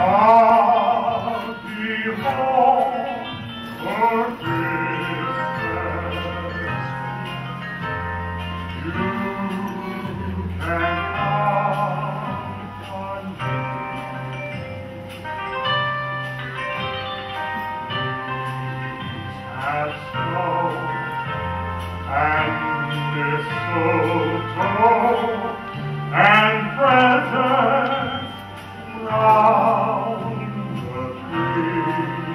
I'll be home for Christmas. You can count on me. Have snow and mistletoe and presents round the tree.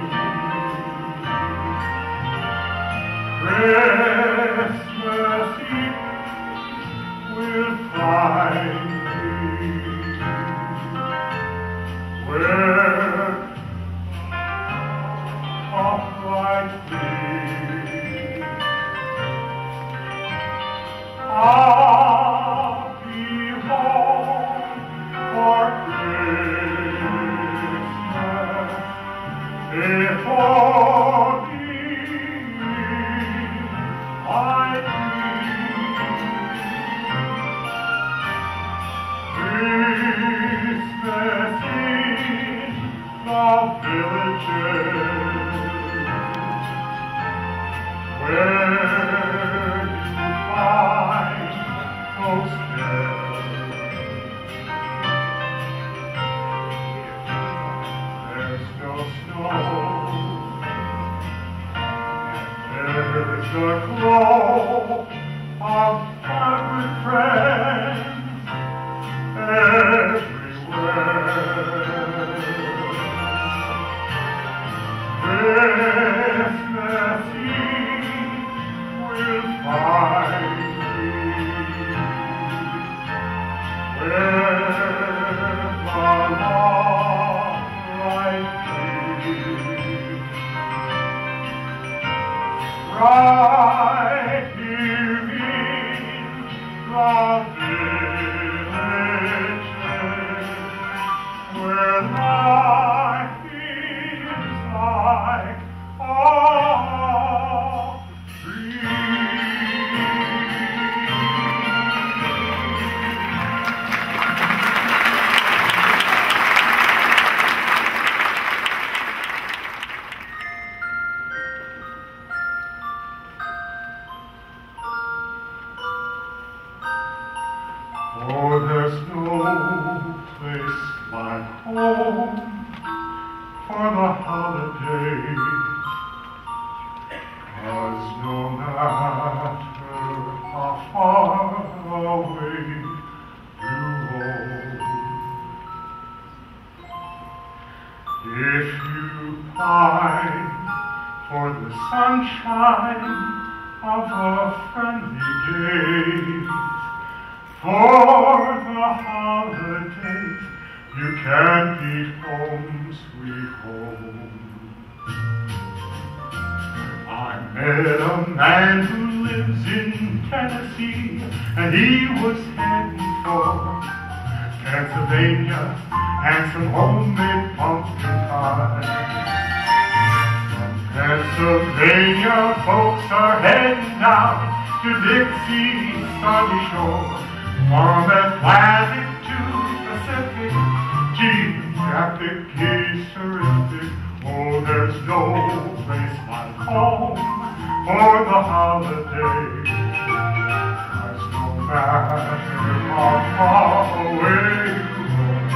Christmas Eve will find me where a bright day. I'll be home for Christmas before evening I dream. Christmas in the villages where you find those bells. There's no snow, and there's a glow of fun with friends everywhere. Christmas Eve will find me where the long light is. Right here in the villages where life is like a oh, there's no place like home for the holidays, 'cause no matter how far away you roam, if you pine for the sunshine of a friendly day, for the holidays, you can't beat home, sweet home. I met a man who lives in Tennessee, and he was heading for Pennsylvania and some homemade pumpkin pie. From Pennsylvania, folks are heading out to Dixie's sunny shore. From Atlantic to Pacific, geographic is terrific. Oh, there's no place like home for the holidays. 'Cause no matter how far away you roam,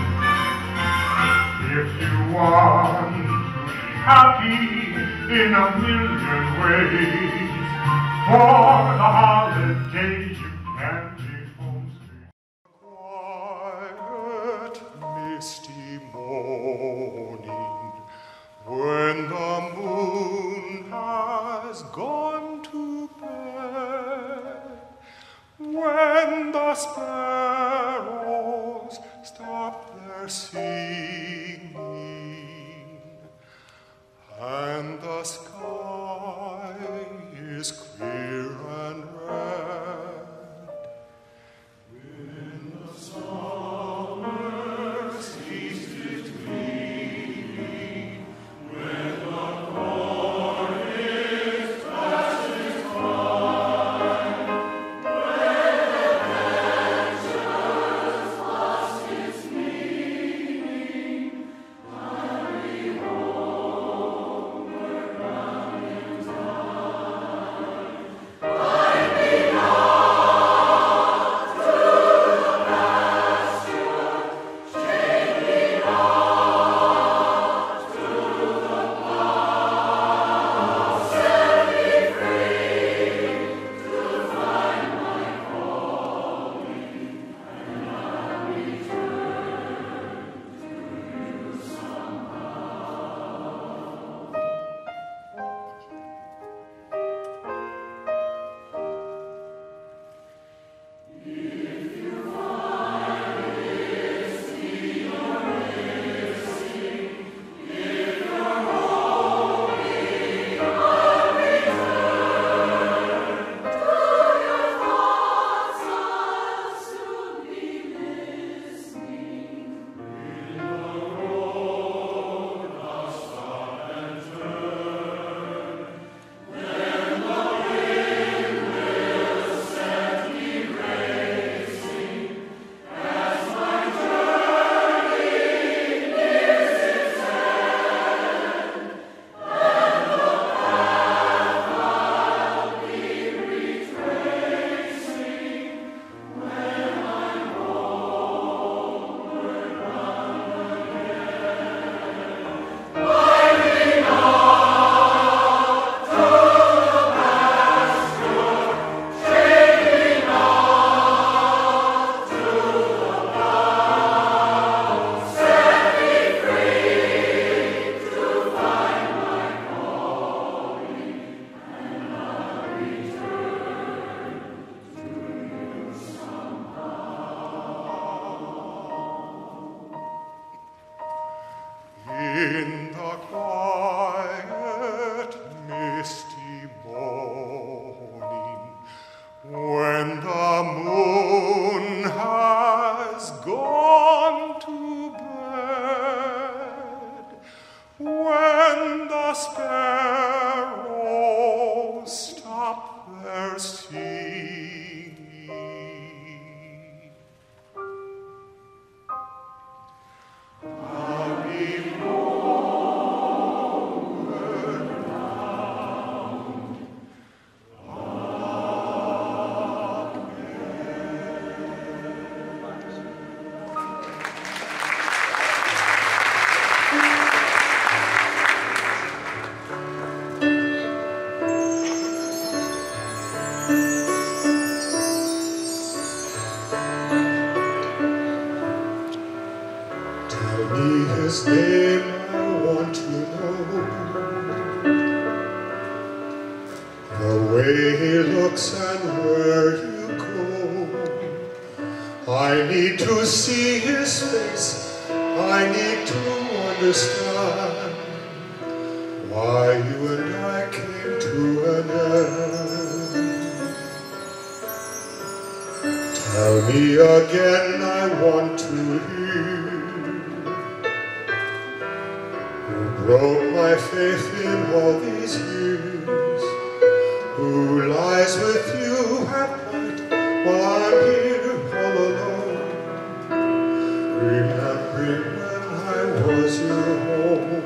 if you want to be happy in a million ways, for the holidays you can be. Misty morning, when the moon has gone to bed, when the sparrows stop their singing, and the sky is clear and red, when the summer ceases gleaming, when the corn is past its prime, when the adventure's lost its meaning, In the quiet, misty morning, when the moon has gone to bed, when the sparrows stop their singing, I'll be homeward bound Tell me his name, I want to know. The way he looks and where you go. I need to see his face. I need to understand why you and I came to an end. Tell me again, I want to hear. Who broke my faith in all these years? Who lies with you at night while I'm here all alone, remembering when I was your home?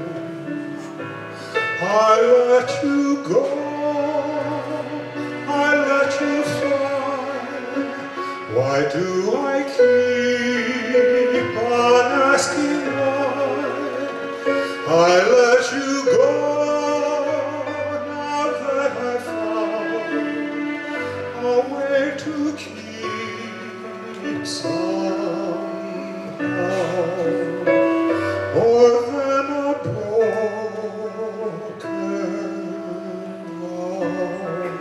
I let you go, I let you fly. Why do I keep on asking why? I let you go now that I found a way to keep somehow more than a broken heart.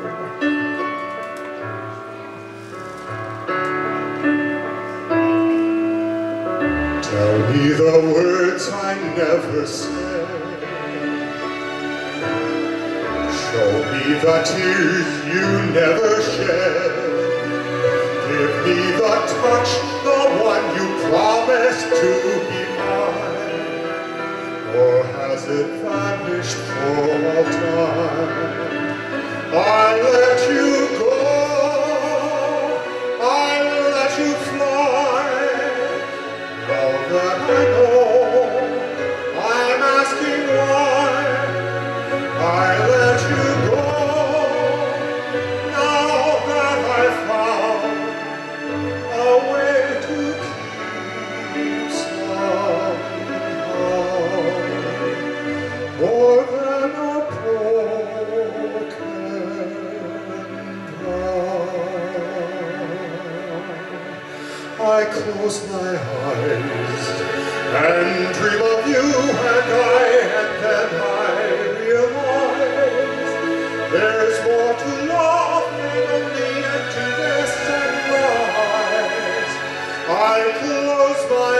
Tell me the words I never said. Show me the tears you never shed. Give me the touch, the one you promised to be mine. Or has it vanished for all time? I let you go, I let you fly. Now that I know, I'm asking why. I let you go, now that I found a way to keep somehow more than a broken heart. I close my eyes and dream of you and then I realize there's more to love than only emptiness and lies. I close my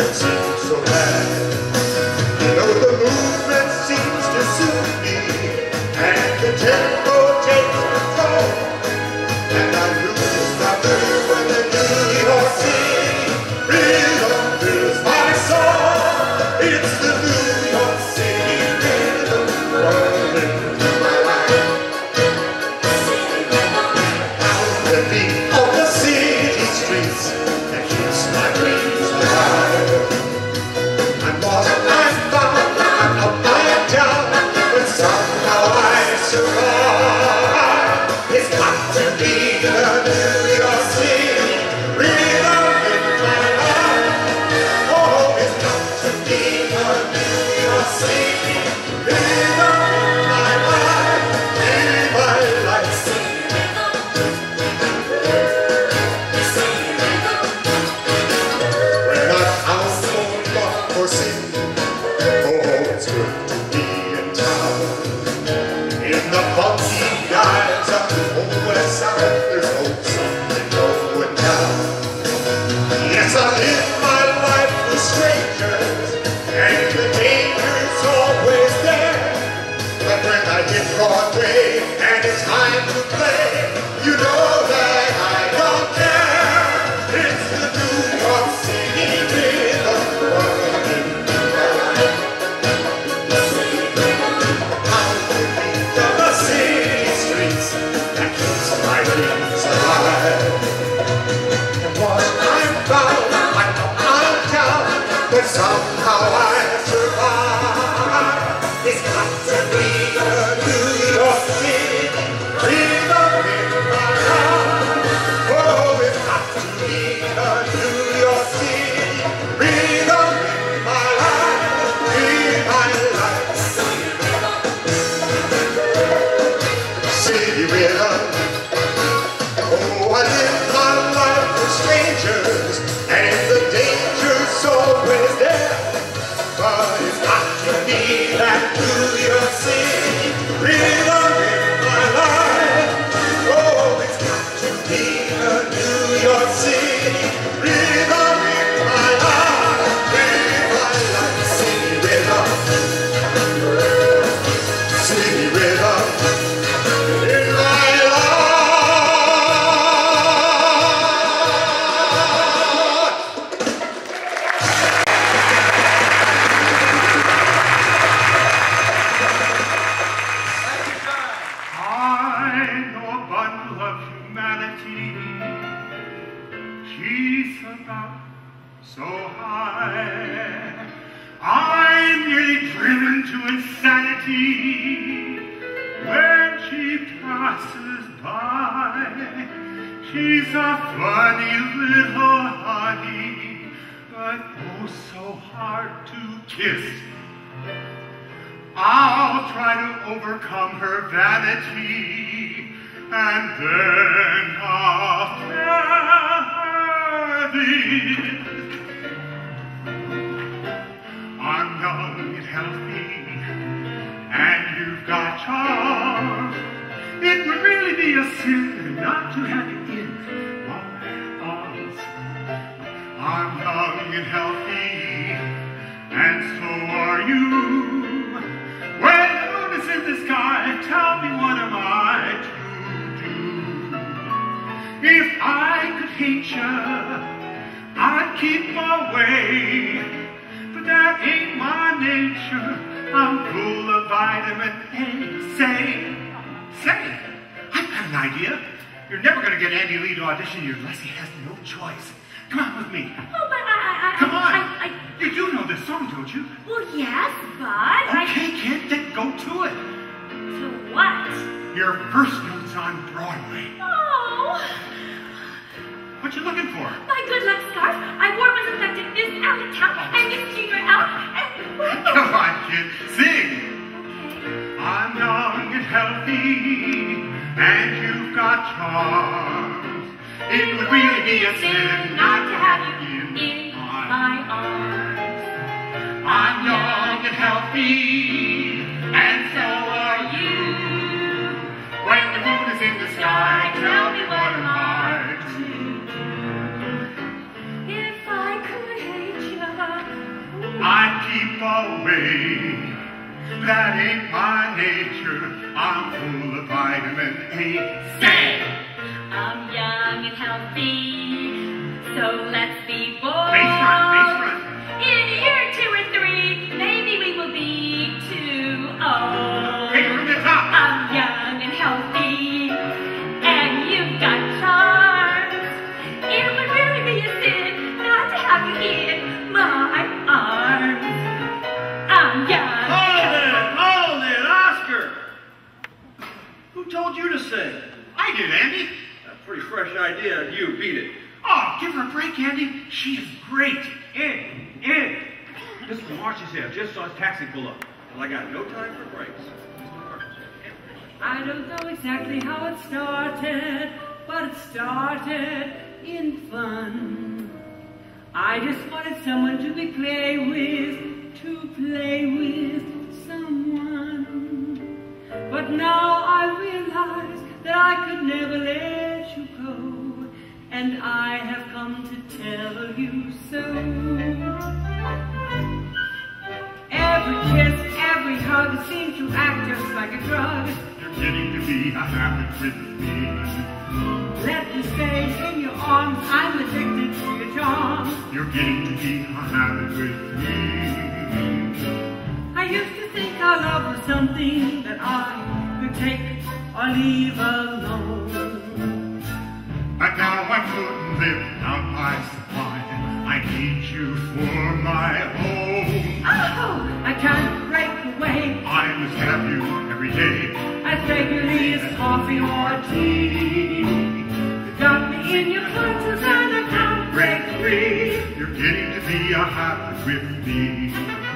it seems so bad. You know the movement seems to suit me, and the tempo takes control, and I lose my mood when the New York City rhythm fills my soul. It's the New York City rhythm running through my life. The beat of the city streets that keeps my dreams alive. I'm lost, I'm found, I'm up, I am down, but somehow I survive. It's got to be the New York City rhythm in my life. Oh, it's got to be the New York City rhythm in my life, in my life. When I'm out for love or sin, oh, it's good to be in town. In the funky guise of the old West Side, there's hope something going down. Yes, I live my life with strangers, and the danger's always there. But when I hit Broadway and it's time to play, you know that I don't care. It's the New York City rhythm running through my life. How the beat of the city streets that keeps my dreams alive. And once I'm bound, I'm up, I'm down, but somehow I survive. It's got to be the New York City rhythm in my life. Oh, it's got to be the New York City rhythm in my life, in my life. City rhythm. Oh, I live my life with strangers, and the danger's always there. But it's got to be that New York City rhythm in my life. Oh, it's got to be the New York City rhythm in my life, in my life. City rhythm, city rhythm in my life. I know a bundle of humanity. She's about so high. I'm nearly driven to insanity when she passes by. She's a funny little honey, but oh so hard to kiss. I'll try to overcome her vanity, and then I'll tell her this. I'm young and healthy, and you've got charm. It would really be a sin not to have you in my arms. I'm young and healthy, and so are you. When the moon is in the sky, tell me what am I to do? If I could hate you, I'd keep away. But that ain't my nature. I'm full of vitamin A. Say, I've got an idea. You're never going to get Andy Lee to audition you unless he has no choice. Come on with me. Oh, but Come on. You do know this song, don't you? Well, yes, but Okay, kid, then go to it. To what? Your first note's on Broadway. Oh, What you looking for? my good luck scarf. I wore was infected Miss Alleytown and Miss Junior Elf and well. Come on, kid, sing. Okay. I'm young and healthy, and you've got charms. It would really be a sin not to have you in in my my arms. I'm young and healthy, and so are you. When the moon is in the sky, tell me what am I to do? If I could hate you, sleep away. That ain't my nature. I'm full of vitamin A. Say, I'm young and healthy, so let's be bold. Face front. In a year, 2 or 3, maybe we will be too old. Hey, from the top. I'm young and healthy, and you've got charms. It would really be a sin not to have you in my arms. I'm young. Hold it, Oscar! Who told you to sing? I did, Andy. A pretty fresh idea. You beat it. Oh, give her a break, Andy. She is great. Ed! Mr. Marsh is here. Just saw his taxi pull up. Well, I got no time for breaks. I don't know exactly how it started, but it started in fun. I just wanted someone to play with someone. But now I realize that I could never let you go, and I have come to tell you so. Every kiss, every hug seems to act just like a drug. You're getting to be a habit with me. Let me stay in your arms, I'm addicted to your charms. You're getting to be a habit with me. I used to think our love was something that I could take or leave alone. But now I couldn't live without my supply. I need you for my own. Oh, I can't break away I must have you every day. as regularly as coffee or tea. You got me in your clutches and I can't break free. You're getting to be a habit with me.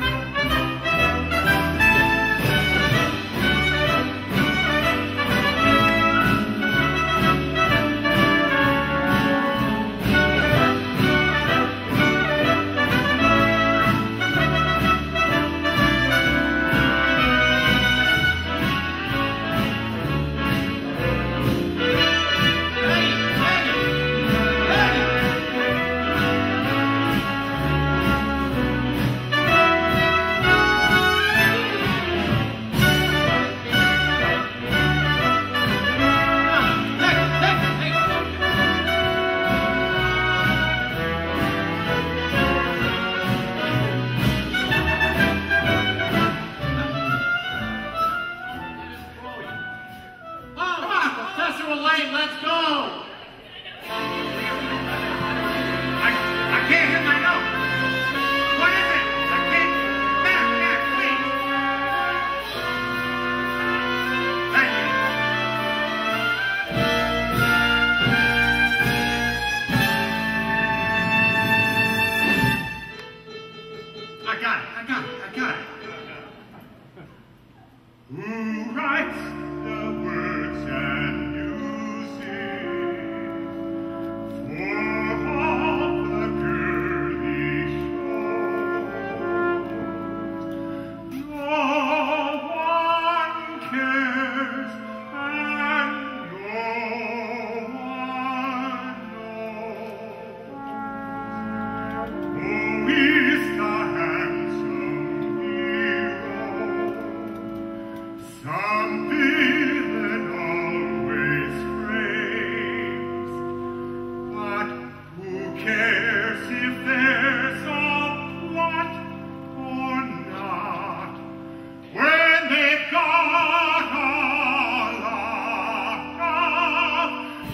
Who writes the words and music for all the girlish shows? No one cares and no one knows. Who is the handsome hero? Something that always frames, but who cares if there's a plot or not, when they've got a lot of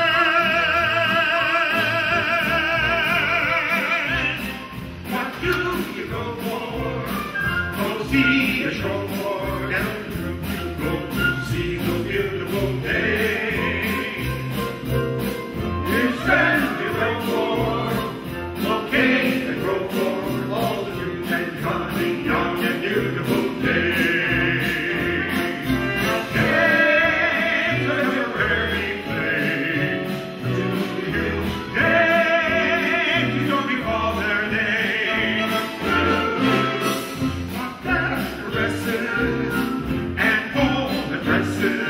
days. What do you go for? Go see a show for them. Go to see the beautiful day. Instead you go for okay and grow for all the new and coming young and beautiful day. Days of your very play. To you, days you don't recall their names. What best caresses and all the dresses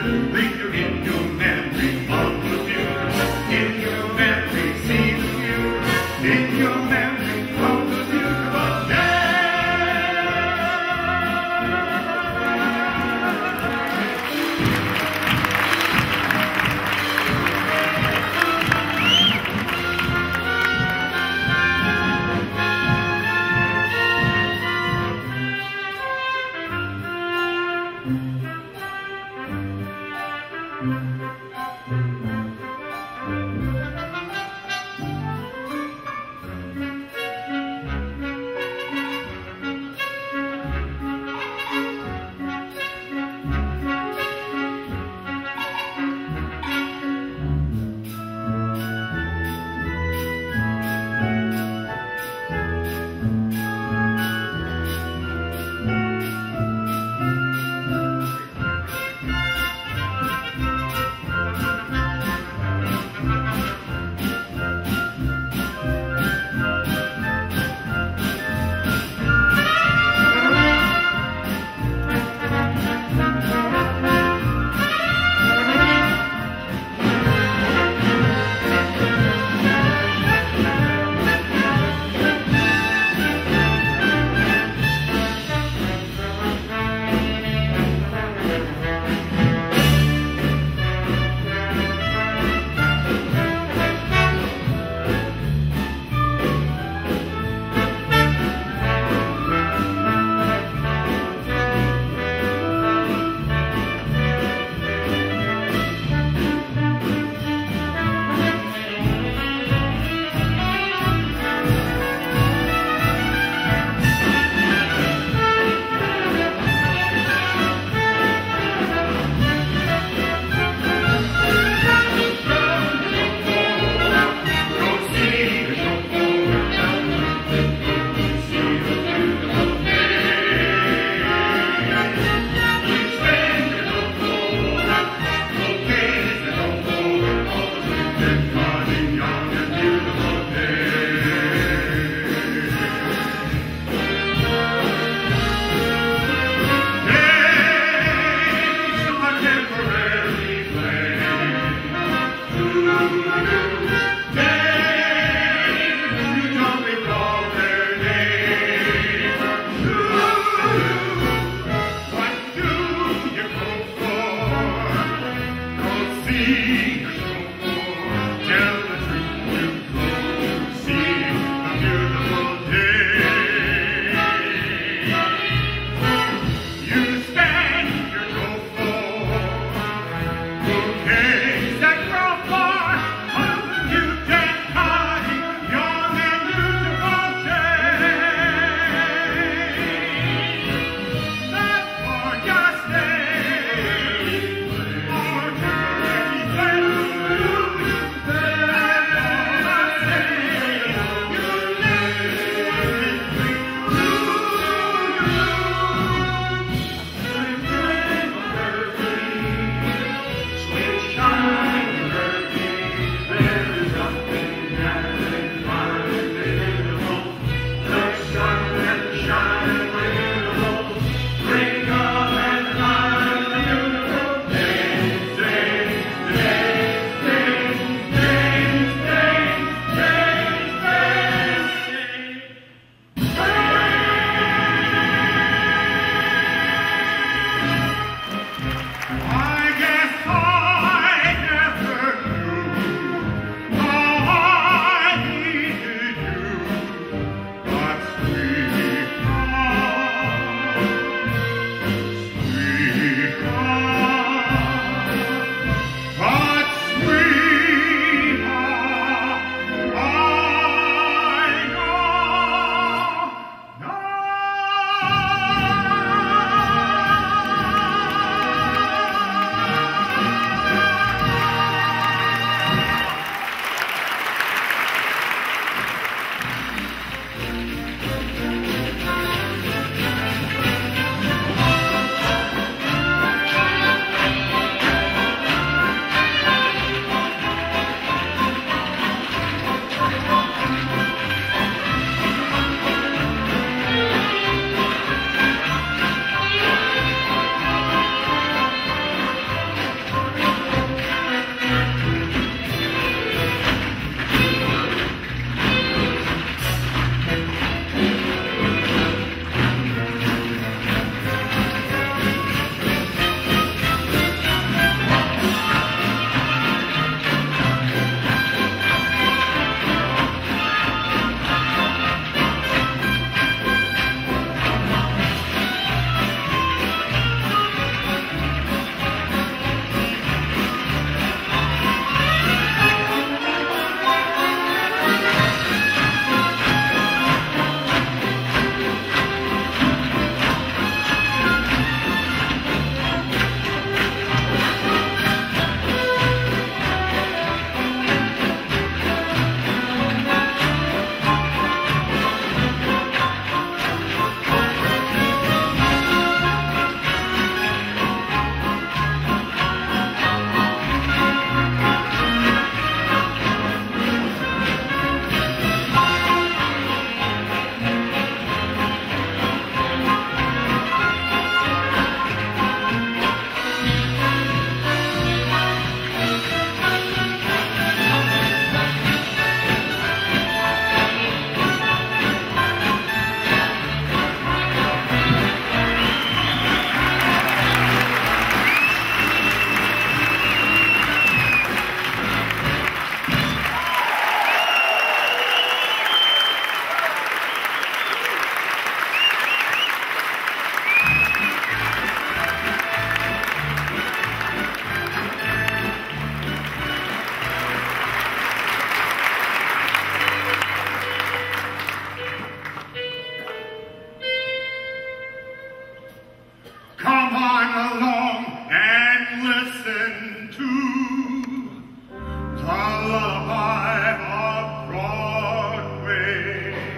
along and listen to the lullaby of Broadway.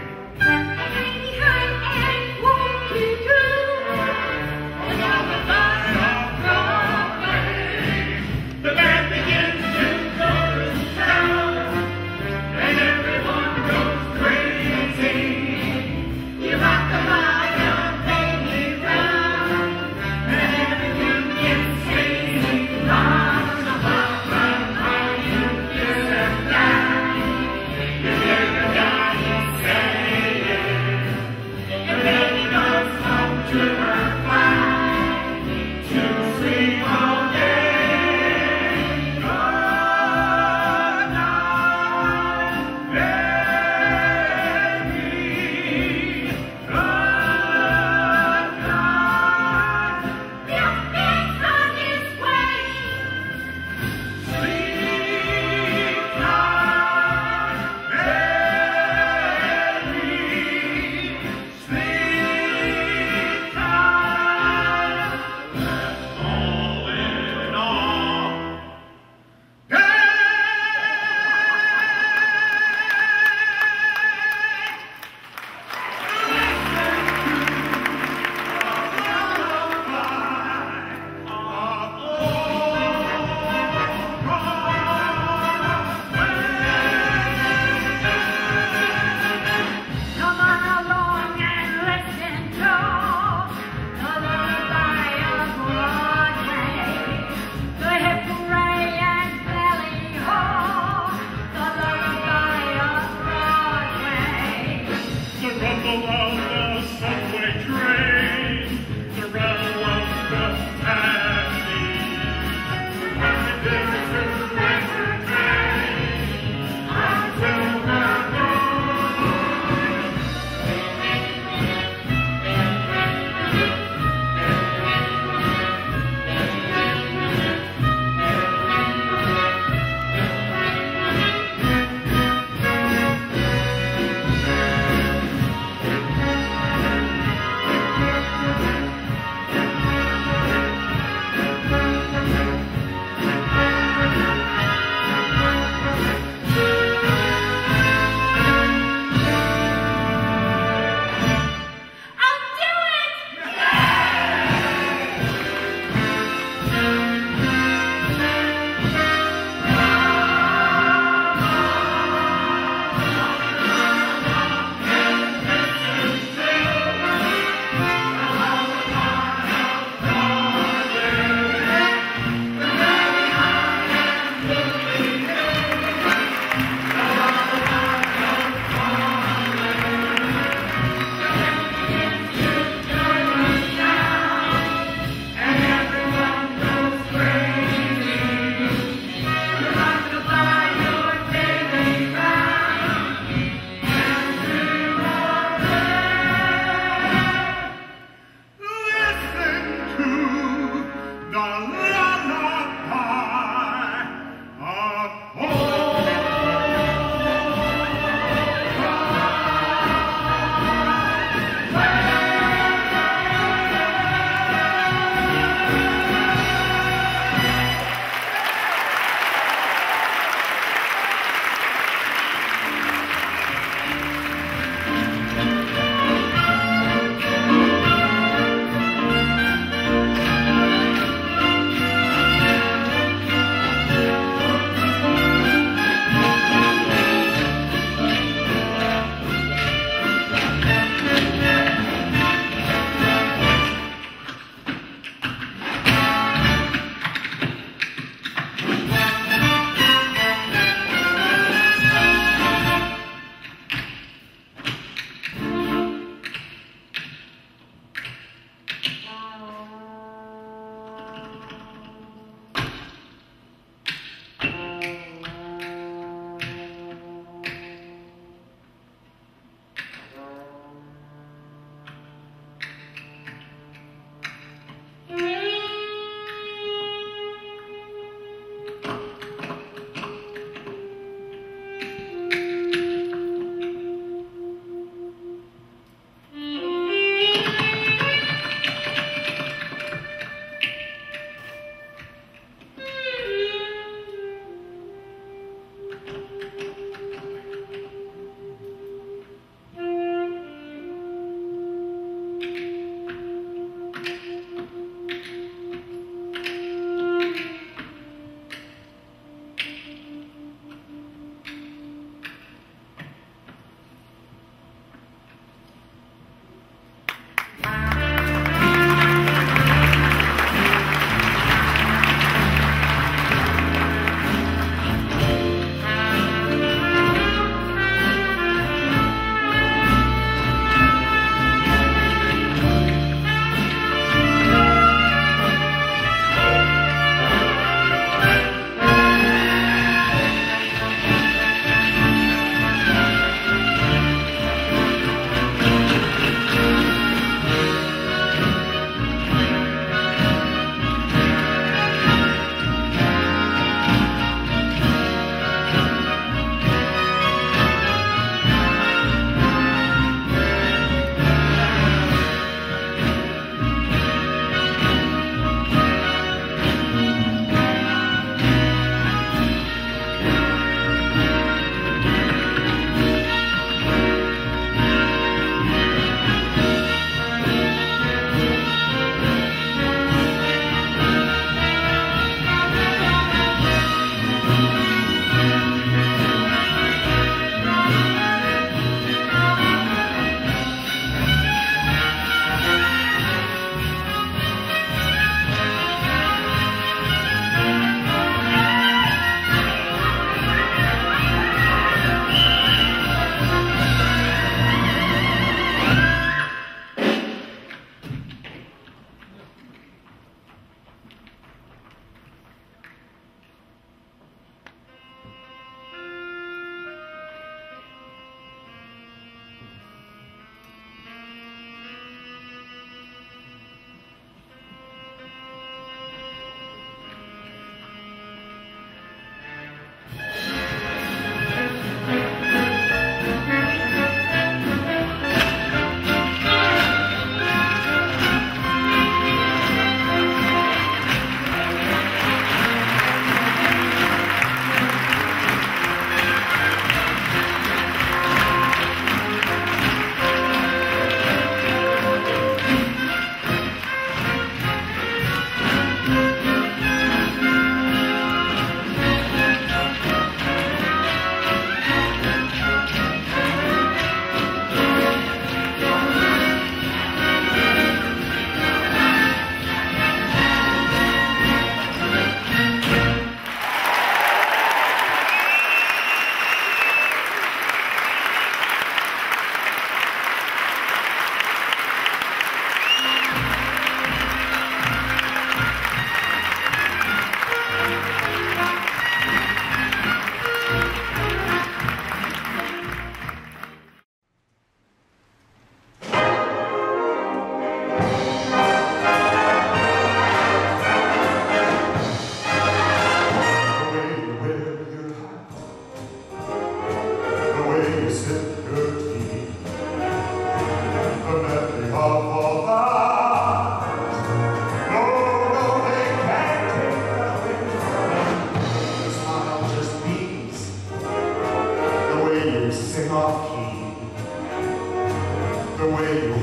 And won't you do the lullaby of Broadway? The band begins to go to town, and everyone goes crazy. You rock the bottom, baby, round, and everyone gets crazy. Rock the bottom, how you kiss her down. You hear the guy saying, the baby goes home to her fly, to sleep all day. Good night, baby. Good night. Milkman's on his way. Sleep tight, baby. Sleep tight. All in all. Come on along and listen to the lullaby of Broadway. The hip hooray and belly ho, the lullaby of Broadway. The rumble of the subway train, the rattle of the taxi, the dance to entertain until we're gone.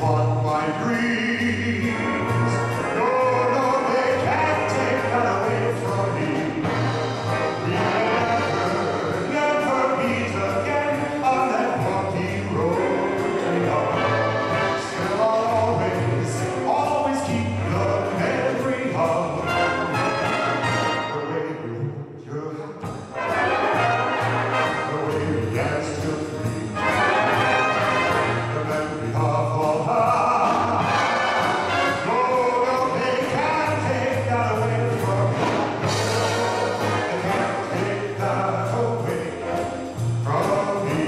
fought my dreams. No, no, they can't take that away from me. We'll never meet again on that rocky road to love. Still I'll always keep the memory of the way you hold your hand, the way you dance till three, the memory of all her. No, no, they can't take that away from me. They can't take that away from me.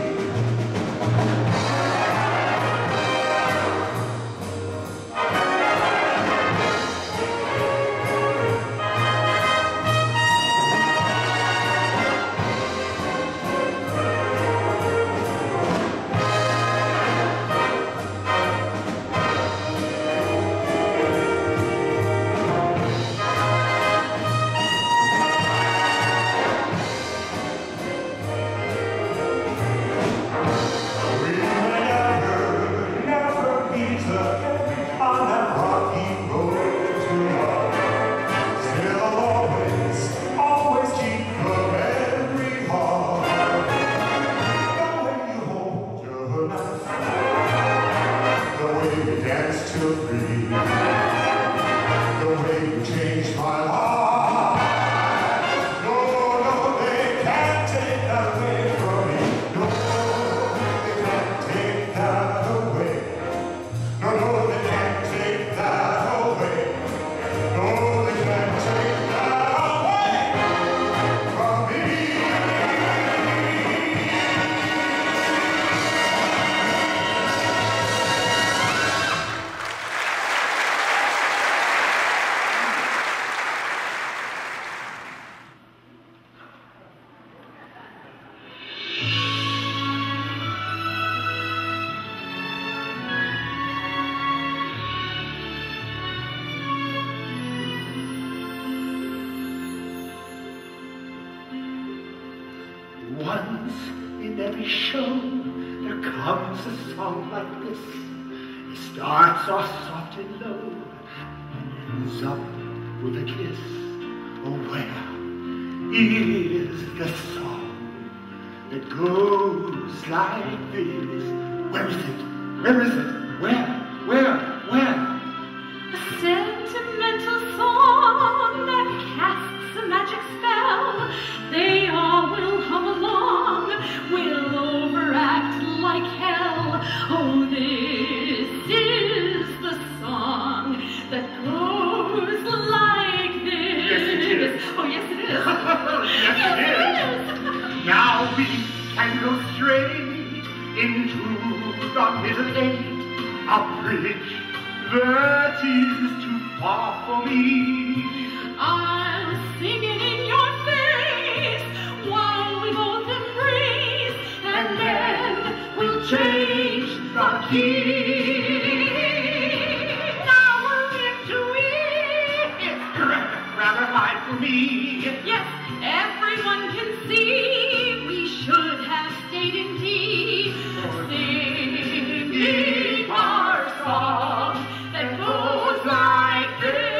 We may never meet again on that rocky road to love. Still always keep the memory of the way you hold your knife, the way we danced till three, the way you changed my life. No, no, they can't take that away from me. No, they can't take that away. No, no, they can't take that away. No, they can't take that away from me. Once in every show, there comes a song like this. It starts off soft and low, and ends up with a kiss. Oh, where is the song that goes like this? Where is it? Where is it? Where? A sentimental song that casts a magic spell. They all will hum along, will overact like hell. Oh, this is the song that goes like this. Yes, it is. Oh, yes, it is. Yes, it is. Now we can go straight into the Middle Age, a bridge that is too far for me. I'll sing it in your face while we both embrace, and then we'll change the key. Now we're into it. It's rather high for me. Yes, everyone can see we should have stayed in tea, singing our song that goes like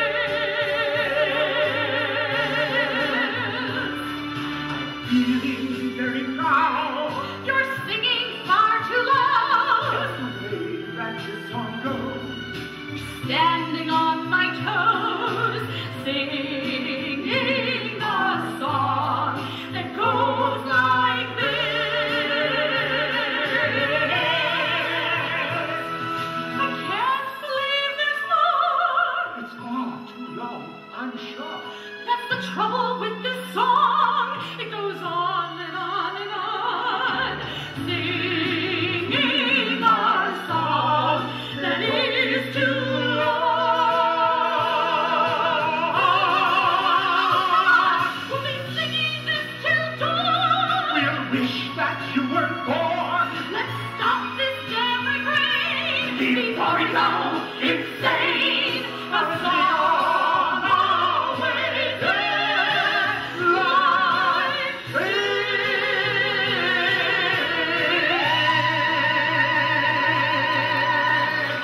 this. Feeling very proud. You're singing far too loud. The way that your song goes. Standing on my toes, singing a song that goes like this. I can't believe there's more. It's gone too long, I'm sure. That's the trouble with this song. It goes on and on and on, singing a song that is too long. We'll be singing this till dawn. We'll wish that you were born Let's stop this damn refrain before we go insane. A song always ends like this.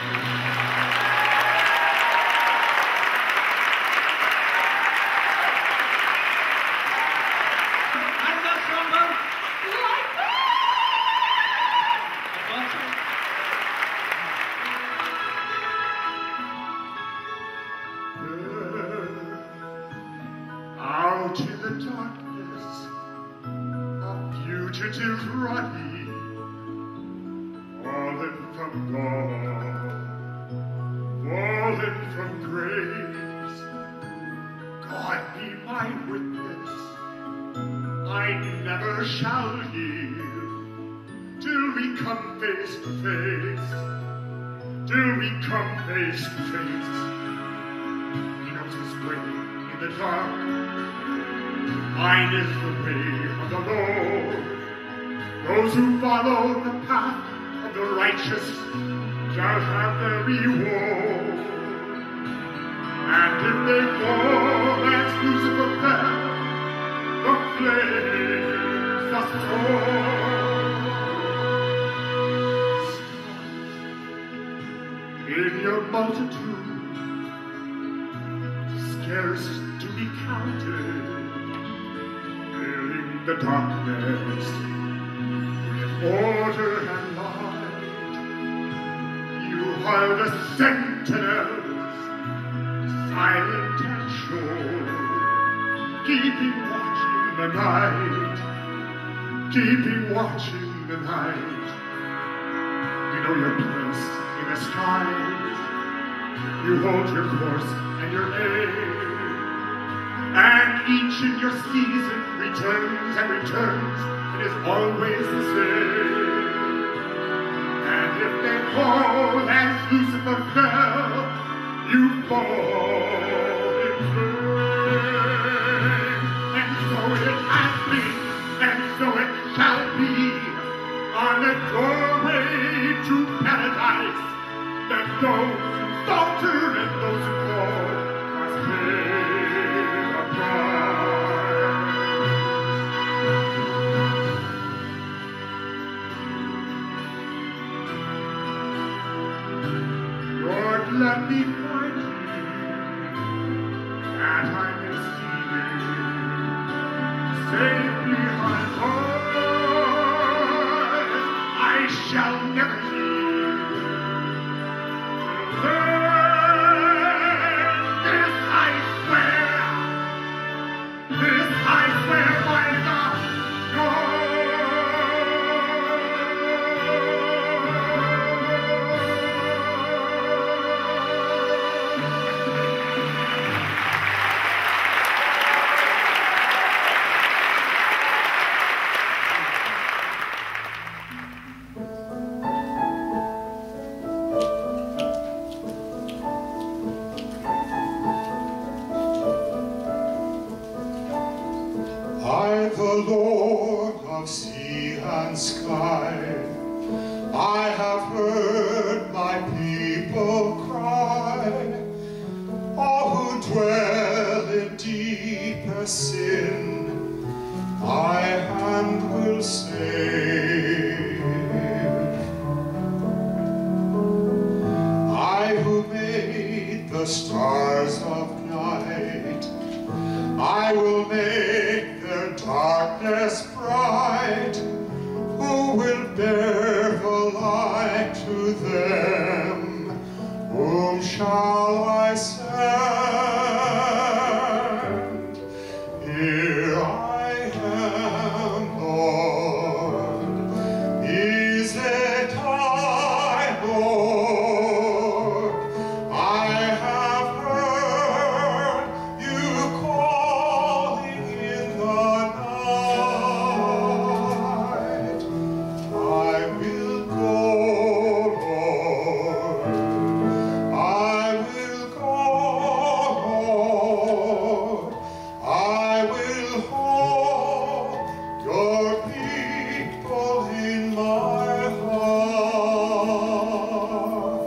Out in the darkness, a fugitive running, fallen from God, fallen from grace. God be my witness, I never shall yield till we come face to face, till we come face to face. He knows his way in the dark, mine is the way of the Lord. Those who follow the path of the righteous shall have their reward. And if they fall as Lucifer fell, the flames must fall. In your multitude, scarce to be counted, filling the darkness with order and light. You are the sentinels, silent and sure, keeping watch in the night, keeping watch in the night. You know your place in the skies, you hold your course and your aim, and each in your season returns and returns, it is always the same. And if they fall as Lucifer fell, you fall in flame. And so it has been, and so it shall be, on the doorway to paradise, that those who falter and those who fall must pay the price. Lord, let me find you, that I may see you safe behind bars. I shall never leave. This I swear by God. I, the Lord of sea and sky, I have heard my people cry, all who dwell in deepest sin, my hand will save. I who made the stars of night, I will make their darkness bright. Who will bear the light to them? Whom shall I send? Here I am, Lord. Is it I, Lord? I have heard you calling in the night. I will go, Lord. I will go, Lord. I will hold your people in my heart.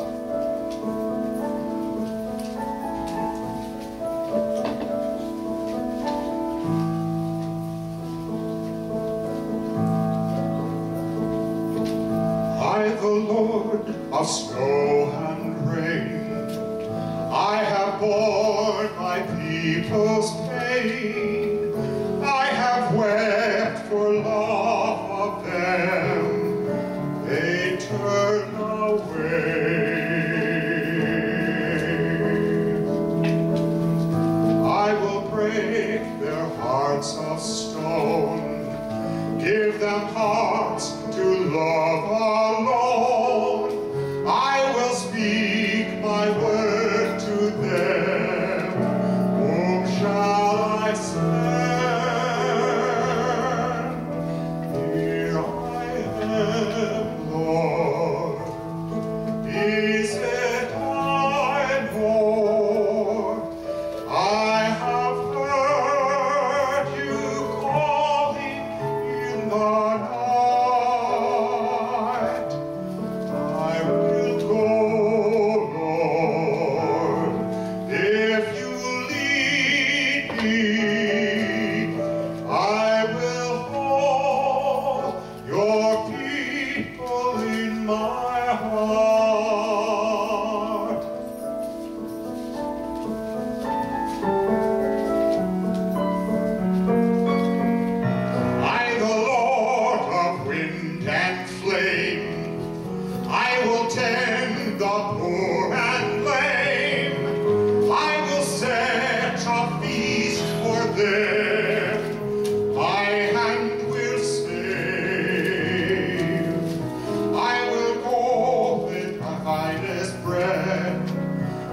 I, the Lord of snow and rain, I have borne my people's pain. I have wept for love of them. They turn away. I will break their hearts.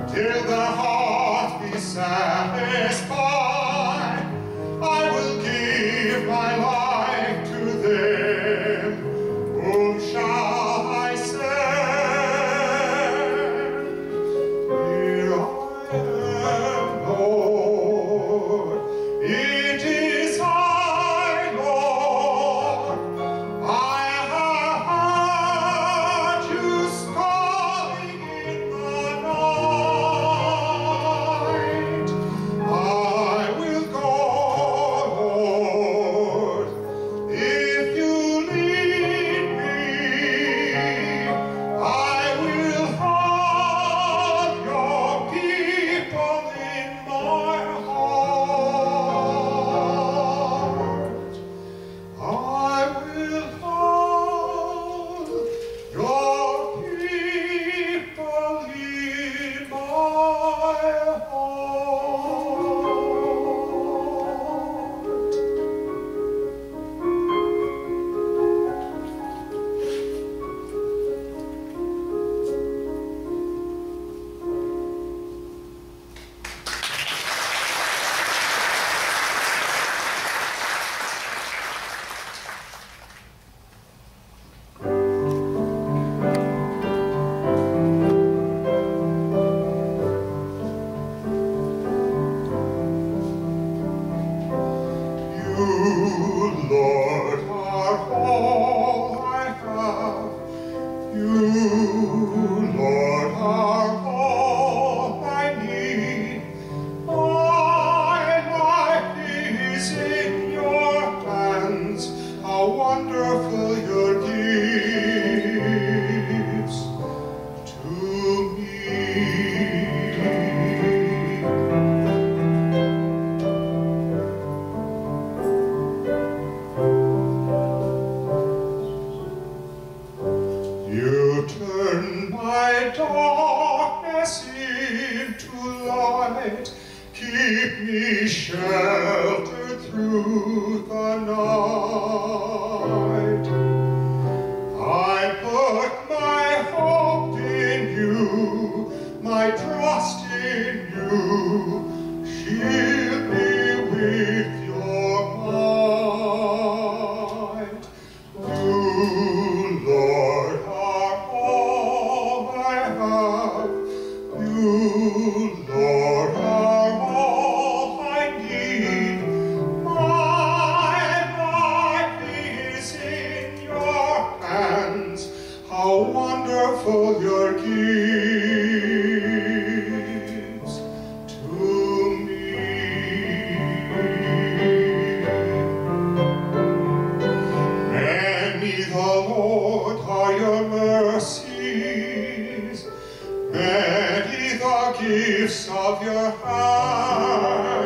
till the heart be satisfied. I will give my life to them. Whom shall I send? Here I am, Lord. It is I, Lord. I have heard you calling in the night. I will go, Lord, if you lead me. I will have your people in my heart. I will have your people in my heart. You, Lord, are all I have. You, Lord, are all I need. My life is in your hands. How wonderful your gifts to me. You turn my darkness into light, keep me sheltered through the night. I put my hope in you, my trust in you. Shield me with your might. You, Lord, are all I have. You, Lord, are all I need. My life is in your hands. How wonderful your gifts to me. Many the Lord are your mercies, many the gifts of your hand.